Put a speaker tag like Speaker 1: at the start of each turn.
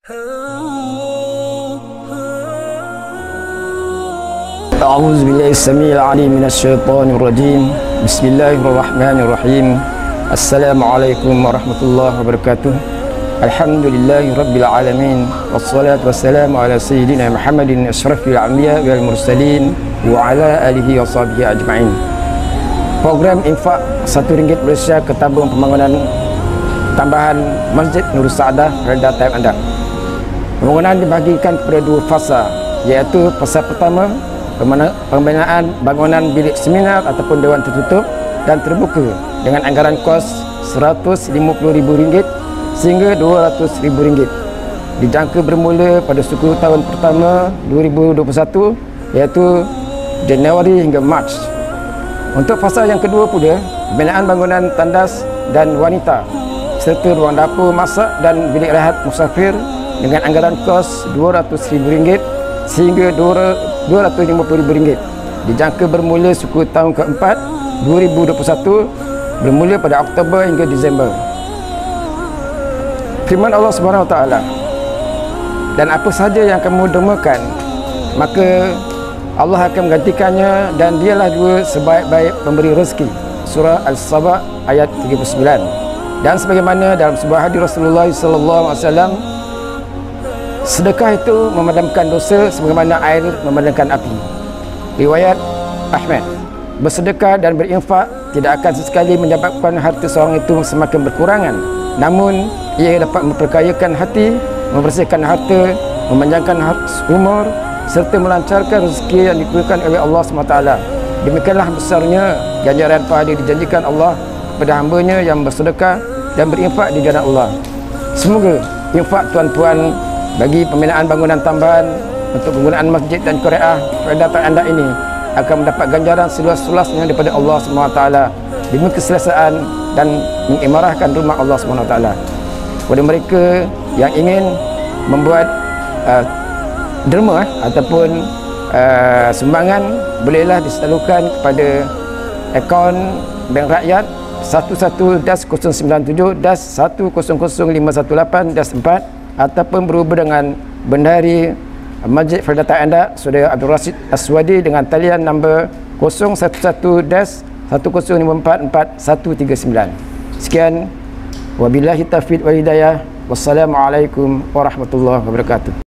Speaker 1: أعوذ بالله السميع العليم من الشيطان الرجيم. بسم الله الرحمن الرحيم. السلام عليكم ورحمة الله وبركاته. الحمد لله رب العالمين، والصلاة والسلام على سيدنا محمد أشرف الأنبياء والمرسلين وعلى آله وصحبه أجمعين. Program infak RM1 Malaysia ke tabung pembangunan tambahan Masjid Nurul Saadah Reda Taib Anda. Pembangunan dibahagikan kepada dua fasa, iaitu fasa pertama pembinaan bangunan bilik seminar ataupun dewan tertutup dan terbuka dengan anggaran kos RM150,000 sehingga RM200,000, dijangka bermula pada suku tahun pertama 2021, iaitu Januari hingga Mac. Untuk fasa yang kedua pula, pembinaan bangunan tandas dan wanita serta ruang dapur masak dan bilik rehat musafir dengan anggaran kos RM200,000 sehingga RM250,000, dijangka bermula suku tahun keempat 2021, bermula pada Oktober hingga Disember. Firman Allah SWT, dan apa saja yang kamu dermakan, maka Allah akan menggantikannya, dan dialah dua sebaik-baik pemberi rezeki. Surah Al-Saba ayat 39. Dan sebagaimana dalam sebuah hadis Rasulullah SAW, sedekah itu memadamkan dosa sebagaimana air memadamkan api. Riwayat Ahmad. Bersedekah dan berinfak tidak akan sesekali menyebabkan harta seorang itu semakin berkurangan, namun ia dapat memperkayakan hati, membersihkan harta, memanjangkan umur serta melancarkan rezeki yang diberikan oleh Allah SWT. Demikianlah besarnya ganjaran pahala dijanjikan Allah kepada hamba-Nya yang bersedekah dan berinfak di jalan Allah. Semoga infak tuan-tuan bagi pembinaan bangunan tambahan untuk penggunaan masjid dan Qiraah Reda Taib Anda ini akan mendapat ganjaran seluas-luasnya daripada Allah SWT demi keselesaan dan mengimarahkan rumah Allah SWT. Kepada mereka yang ingin membuat derma ataupun sumbangan, bolehlah disalurkan kepada akaun Bank Rakyat 11-097-100518-4 ataupun berhubung dengan Bendahari Masjid Reda Taib Anda Saudara Abdul Rashid Aswadi dengan talian nombor 011-10544139. Sekian, wabillahi taufiq wal hidayah. Wassalamualaikum warahmatullahi wabarakatuh.